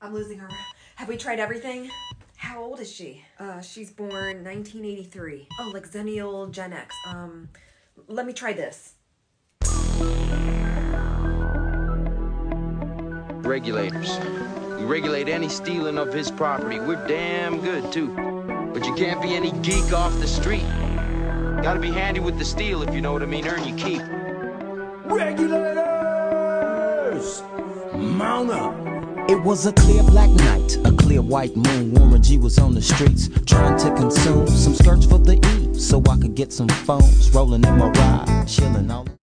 I'm losing her. Have we tried everything? How old is she? She's born 1983. Oh, like xennial Gen X. Let me try this. Regulators. We regulate any stealing of his property. We're damn good, too. But you can't be any geek off the street. Gotta be handy with the steel, if you know what I mean. Earn your keep. Regulators! Mount up! It was a clear black night, a clear white moon. Warren G was on the streets, trying to consume some skirts for the E, so I could get some phones rolling in my ride, chilling all